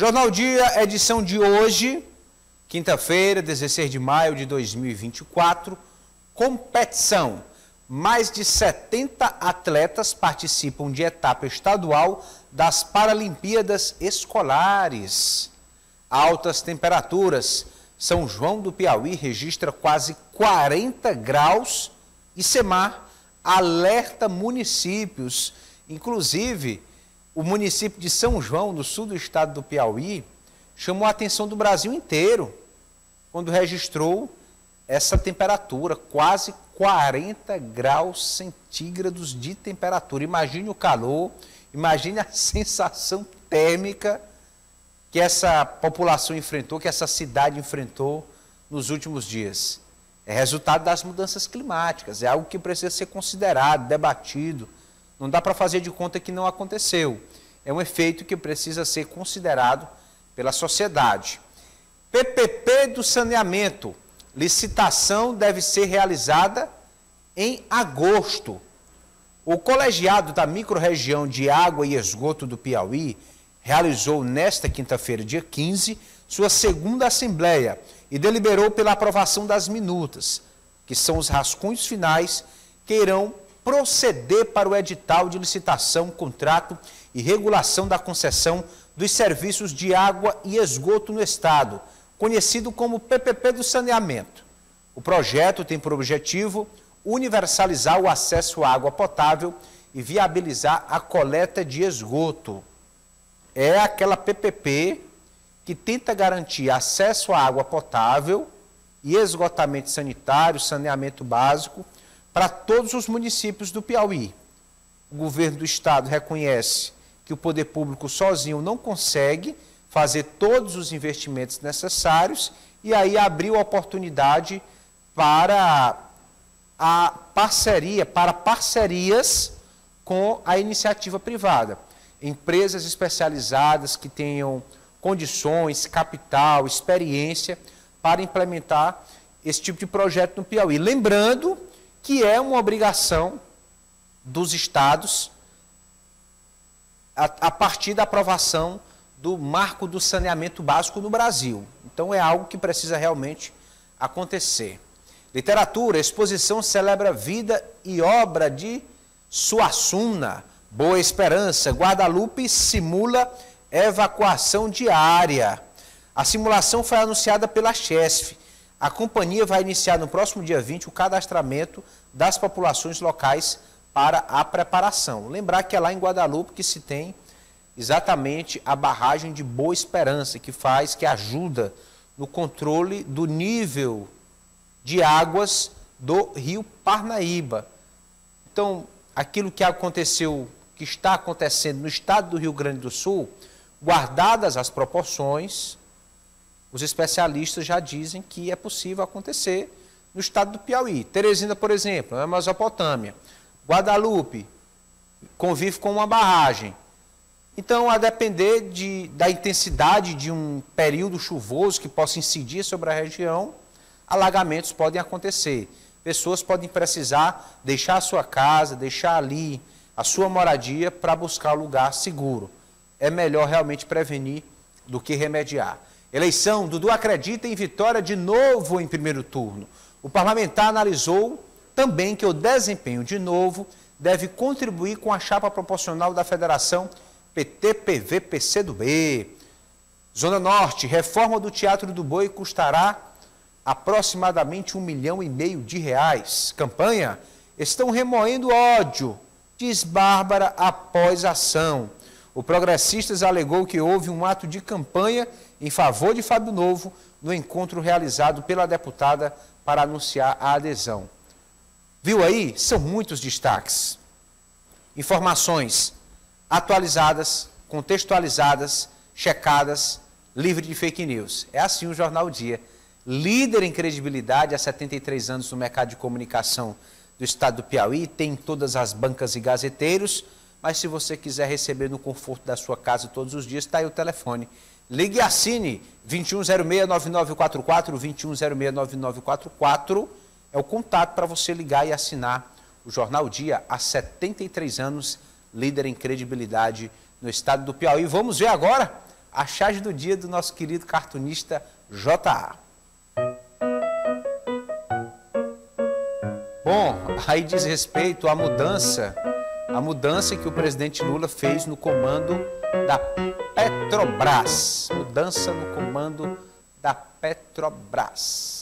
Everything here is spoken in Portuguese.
Jornal Dia, edição de hoje, quinta-feira, 16 de maio de 2024, competição. Mais de 70 atletas participam de etapa estadual das Paralimpíadas Escolares. Altas temperaturas. São João do Piauí registra quase 40 graus e SEMAR alerta municípios. Inclusive, o município de São João, no sul do estado do Piauí, chamou a atenção do Brasil inteiro quando registrou essa temperatura, quase 40 graus centígrados de temperatura. Imagine o calor, imagine a sensação térmica que essa população enfrentou, que essa cidade enfrentou nos últimos dias. É resultado das mudanças climáticas, é algo que precisa ser considerado, debatido. Não dá para fazer de conta que não aconteceu. É um efeito que precisa ser considerado pela sociedade. PPP do saneamento. Licitação deve ser realizada em agosto. O colegiado da microrregião de água e esgoto do Piauí realizou nesta quinta-feira, dia 15, sua segunda assembleia e deliberou pela aprovação das minutas, que são os rascunhos finais que irão proceder para o edital de licitação, contrato e regulação da concessão dos serviços de água e esgoto no estado, conhecido como PPP do saneamento. O projeto tem por objetivo universalizar o acesso à água potável e viabilizar a coleta de esgoto. É aquela PPP que tenta garantir acesso à água potável e esgotamento sanitário, saneamento básico para todos os municípios do Piauí. O governo do estado reconhece que o poder público sozinho não consegue fazer todos os investimentos necessários e aí abriu a oportunidade para a parceria, para parcerias com a iniciativa privada. Empresas especializadas que tenham condições, capital, experiência para implementar esse tipo de projeto no Piauí. Lembrando que é uma obrigação dos estados a partir da aprovação do marco do saneamento básico no Brasil. Então é algo que precisa realmente acontecer. Literatura, exposição celebra vida e obra de Suassuna. Boa Esperança, Guadalupe simula evacuação diária. A simulação foi anunciada pela Chesf. A companhia vai iniciar no próximo dia 20 o cadastramento das populações locais para a preparação. Lembrar que é lá em Guadalupe que se tem exatamente a barragem de Boa Esperança, que ajuda no controle do nível de águas do rio Parnaíba. Então, aquilo que aconteceu, que está acontecendo no estado do Rio Grande do Sul, guardadas as proporções, os especialistas já dizem que é possível acontecer no estado do Piauí. Teresina, por exemplo, é a Mesopotâmia. Guadalupe convive com uma barragem. Então, a depender da intensidade de um período chuvoso que possa incidir sobre a região, alagamentos podem acontecer. Pessoas podem precisar deixar a sua casa, deixar ali a sua moradia para buscar um lugar seguro. É melhor realmente prevenir do que remediar. Eleição, Dudu acredita em vitória de novo em primeiro turno. O parlamentar analisou também que o desempenho de novo deve contribuir com a chapa proporcional da federação PT, PV, PCdoB. Zona Norte, reforma do Teatro do Boi custará aproximadamente R$1,5 milhão de reais. Campanha, estão remoendo ódio, diz Bárbara após ação. O Progressistas alegou que houve um ato de campanha em favor de Fábio Novo no encontro realizado pela deputada para anunciar a adesão. Viu aí? São muitos destaques. Informações atualizadas, contextualizadas, checadas, livre de fake news. É assim o Jornal Dia. Líder em credibilidade há 73 anos no mercado de comunicação do estado do Piauí, tem em todas as bancas e gazeteiros, mas se você quiser receber no conforto da sua casa todos os dias, está aí o telefone. Ligue e assine 2106-9944, 2106-9944, é o contato para você ligar e assinar o Jornal Dia há 73 anos, líder em credibilidade no estado do Piauí. Vamos ver agora a charge do dia do nosso querido cartunista J.A. Bom, aí diz respeito à mudança que o presidente Lula fez no comando da Petrobras. Mudança no comando da Petrobras.